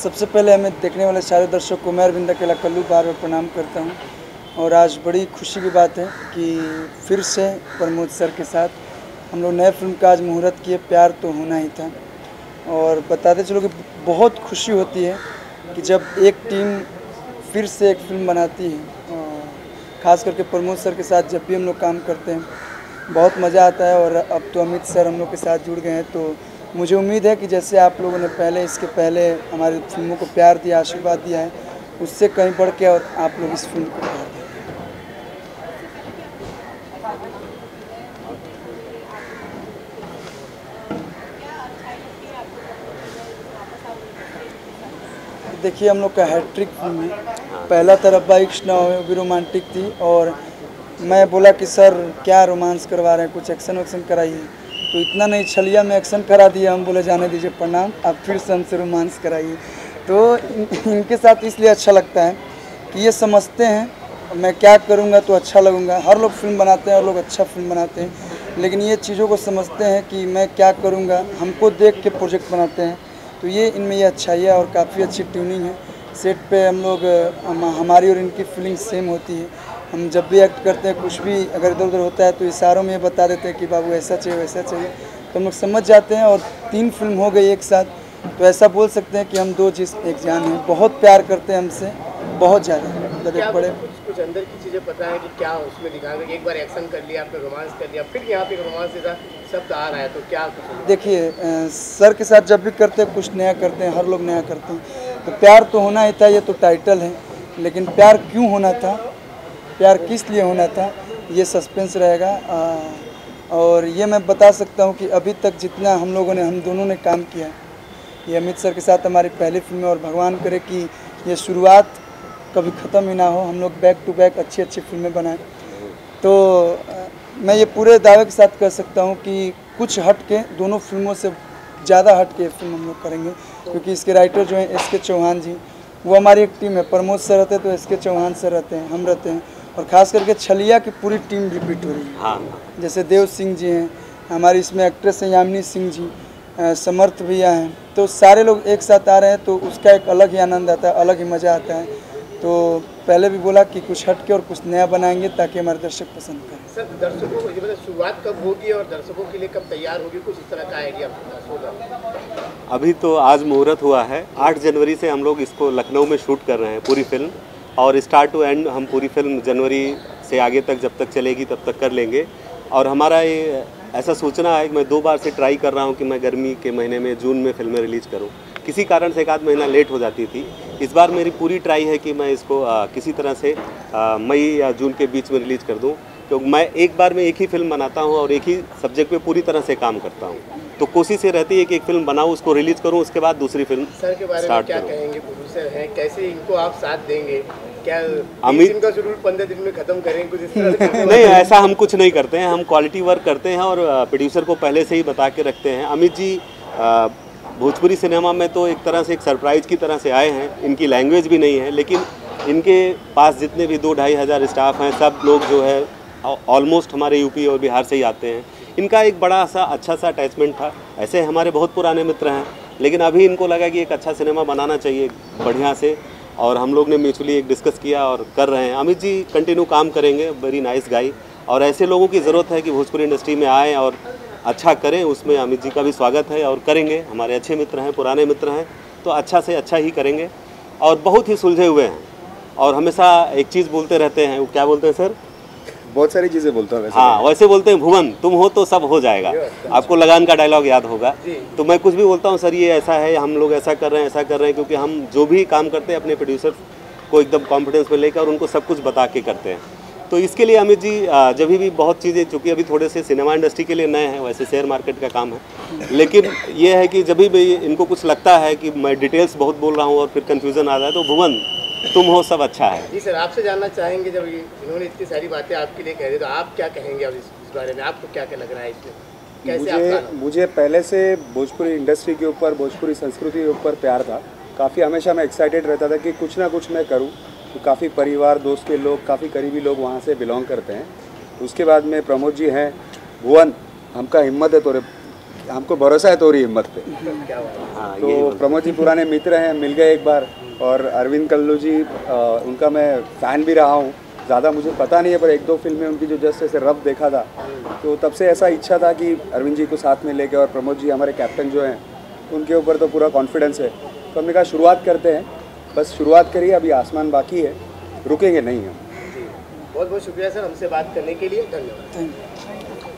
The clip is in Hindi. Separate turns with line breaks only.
सबसे पहले हमें देखने वाले सारे दर्शकों को मैं अरविंद अकेला कल्लू बार बार प्रणाम करता हूं। और आज बड़ी खुशी की बात है कि फिर से प्रमोद सर के साथ हम लोग नए फिल्म का आज मुहूर्त किए, प्यार तो होना ही था। और बताते चलो कि बहुत खुशी होती है कि जब एक टीम फिर से एक फिल्म बनाती है, और ख़ास करके प्रमोद सर के साथ जब भी हम लोग काम करते हैं बहुत मज़ा आता है। और अब तो अमित सर हम लोग के साथ जुड़ गए हैं, तो मुझे उम्मीद है कि जैसे आप लोगों ने इसके पहले हमारी फिल्मों को प्यार दिया, आशीर्वाद दिया है, उससे कहीं बढ़ के और आप लोग इस फिल्म को प्यार दें। देखिए, हम लोग का हैट्रिक फिल्म है। पहला था रब्बा इश्क ना होए, वो भी रोमांटिक थी। और मैं बोला कि सर क्या रोमांस करवा रहे हैं, कुछ एक्शन वैक्शन कराइए। तो इतना नहीं, छलिया में एक्शन करा दिया। हम बोले जाने दीजिए प्रणाम, आप फिर से हमसे रोमांस कराइए। तो इनके साथ इसलिए अच्छा लगता है कि ये समझते हैं मैं क्या करूँगा तो अच्छा लगूँगा। हर लोग फिल्म बनाते हैं, हर लोग अच्छा फिल्म बनाते हैं, लेकिन ये चीज़ों को समझते हैं कि मैं क्या करूँगा, हमको देख के प्रोजेक्ट बनाते हैं। तो ये इनमें ये अच्छाई है और काफ़ी अच्छी ट्यूनिंग है। सेट पे हम लोग हमारी और इनकी फीलिंग सेम होती है। हम जब भी एक्ट करते हैं, कुछ भी अगर इधर उधर होता है तो इशारों में बता देते हैं कि बाबू ऐसा चाहिए वैसा चाहिए, तो हम लोग समझ जाते हैं। और 3 फिल्म हो गई एक साथ, तो ऐसा बोल सकते हैं कि हम 2 जिस्म एक जान हैं। बहुत प्यार करते हैं हमसे, बहुत ज़्यादा। मतलब एक बड़े
कुछ अंदर की चीज़ें पता है कि क्या उसमें दिखाएंगे? एक बार एक्शन कर लिया, आपने रोमांस कर लिया, फिर यहाँ पे रोमांस जैसा शब्द आ रहा है, तो क्या कुछ?
देखिए, सर के साथ जब भी करते हैं कुछ नया करते हैं, हर लोग नया करते हैं। तो प्यार तो होना ही था, ये तो टाइटल है, लेकिन प्यार क्यों होना था, प्यार किस लिए होना था, ये सस्पेंस रहेगा। और ये मैं बता सकता हूँ कि अभी तक जितना हम दोनों ने काम किया, ये अमित सर के साथ हमारी पहली फिल्म है। और भगवान करे कि ये शुरुआत कभी ख़त्म ही ना हो, हम लोग बैक टू बैक अच्छी अच्छी फिल्में बनाएं। तो मैं ये पूरे दावे के साथ कह सकता हूँ कि कुछ हट के, दोनों फिल्मों से ज़्यादा हट के फिल्म हम लोग करेंगे, क्योंकि इसके राइटर जो हैं एस.के. चौहान जी, वो हमारी एक टीम है। प्रमोद सर रहते हैं तो एस.के. चौहान सर रहते हैं, हम रहते हैं। और ख़ास करके छलिया की पूरी टीम रिपीट हो रही है।
हाँ।
जैसे देव सिंह जी हैं, हमारी इसमें एक्ट्रेस हैं यामिनी सिंह जी, समर्थ भैया हैं। तो सारे लोग एक साथ आ रहे हैं, तो उसका एक अलग ही आनंद आता है, अलग ही मज़ा आता है। तो पहले भी बोला कि कुछ हट के और कुछ नया बनाएंगे ताकि हमारे दर्शक पसंद करें।
सर, दर्शकों को ये बताइए शुरुआत कब होगी और दर्शकों के लिए कब तैयार होगी, कुछ इस तरह का आइडिया होगा?
अभी तो आज मुहूर्त हुआ है, 8 जनवरी से हम लोग इसको लखनऊ में शूट कर रहे हैं पूरी फिल्म। और स्टार्ट टू एंड हम पूरी फिल्म जनवरी से आगे तक जब तक चलेगी तब तक कर लेंगे। और हमारा ये ऐसा सोचना है कि मैं 2 बार से ट्राई कर रहा हूँ कि मैं गर्मी के महीने में जून में फिल्में रिलीज़ करूँ। किसी कारण से 1 आध महीना लेट हो जाती थी। इस बार मेरी पूरी ट्राई है कि मैं इसको किसी तरह से मई या जून के बीच में रिलीज़ कर दूँ, क्योंकि मैं एक बार में एक ही फिल्म बनाता हूँ और एक ही सब्जेक्ट पे पूरी तरह से काम करता हूँ। तो कोशिश ये रहती है कि एक फिल्म बनाऊँ, उसको रिलीज़ करूँ, उसके बाद दूसरी फिल्म
सर के बारे में क्या कहेंगे? प्रोड्यूसर हैं, कैसे इनको आप साथ देंगे? क्या अमित का शेड्यूल 15 दिन में खत्म करें, कुछ इस तरह से?
नहीं, ऐसा हम कुछ नहीं करते हैं। हम क्वालिटी वर्क करते हैं और प्रोड्यूसर को पहले से ही बता के रखते हैं। अमित जी भोजपुरी सिनेमा में तो एक तरह से एक सरप्राइज़ की तरह से आए हैं। इनकी लैंग्वेज भी नहीं है, लेकिन इनके पास जितने भी 2-2.5 हज़ार स्टाफ हैं, सब लोग जो है ऑलमोस्ट हमारे यूपी और बिहार से ही आते हैं। इनका एक बड़ा सा अच्छा सा अटैचमेंट था। ऐसे हमारे बहुत पुराने मित्र हैं, लेकिन अभी इनको लगा कि एक अच्छा सिनेमा बनाना चाहिए बढ़िया से, और हम लोग ने म्यूचुअली एक डिस्कस किया और कर रहे हैं। अमित जी कंटिन्यू काम करेंगे, वेरी नाइस गाई। और ऐसे लोगों की ज़रूरत है कि भोजपुरी इंडस्ट्री में आएँ और अच्छा करें, उसमें अमित जी का भी स्वागत है और करेंगे। हमारे अच्छे मित्र हैं, पुराने मित्र हैं, तो अच्छा से अच्छा ही करेंगे। और बहुत ही सुलझे हुए हैं और हमेशा एक चीज़ बोलते रहते हैं। वो क्या बोलते हैं सर?
बहुत सारी चीज़ें बोलता हूँ।
हाँ, वैसे बोलते हैं भुवन तुम हो तो सब हो जाएगा। आपको लगान का डायलॉग याद होगा। तो मैं कुछ भी बोलता हूँ सर ये ऐसा है, हम लोग ऐसा कर रहे हैं, ऐसा कर रहे हैं, क्योंकि हम जो भी काम करते हैं अपने प्रोड्यूसर को एकदम कॉन्फिडेंस में लेकर और उनको सब कुछ बता के करते हैं। तो इसके लिए अमित जी जब भी बहुत चीज़ें, चूँकि अभी थोड़े से सिनेमा इंडस्ट्री के लिए नए हैं, वैसे शेयर मार्केट का काम है, लेकिन ये है कि जब भी इनको कुछ लगता है कि मैं डिटेल्स बहुत बोल रहा हूँ और फिर कन्फ्यूज़न आ रहा है, तो भुवन तुम हो सब अच्छा है।
जी सर, आपसे जानना चाहेंगे, जब इन्होंने इतनी सारी बातें आपके लिए कह दी तो आप क्या कहेंगे अब इस बारे में? आपको क्या क्या लग रहा है इसमें? कैसे
मुझे पहले से भोजपुरी इंडस्ट्री के ऊपर, भोजपुरी संस्कृति के ऊपर प्यार था। काफ़ी हमेशा मैं एक्साइटेड रहता था कि कुछ ना कुछ मैं करूं। तो काफ़ी परिवार, दोस्त के लोग, काफ़ी करीबी लोग वहाँ से बिलोंग करते हैं। तो उसके बाद में प्रमोद जी हैं, भुवन हमका हिम्मत है तोरे हमको भरोसा है तोरी हिम्मत पे।
क्या बात है।
हाँ
तो
ये
प्रमोद जी पुराने मित्र हैं, मिल गए एक बार। और अरविंद कल्लू जी उनका मैं फ़ैन भी रहा हूँ, ज़्यादा मुझे पता नहीं है पर एक दो फिल्में उनकी जो जस्ट ऐसे रब देखा था, तो तब से ऐसा इच्छा था कि अरविंद जी को साथ में लेके, और प्रमोद जी हमारे कैप्टन जो हैं उनके ऊपर तो पूरा कॉन्फिडेंस है। तो हमने कहा शुरुआत करते हैं, बस शुरुआत करिए, अभी आसमान बाकी है, रुकेंगे नहीं हम।
जी बहुत बहुत शुक्रिया सर हमसे बात करने के लिए, धन्यवाद।
Thank you.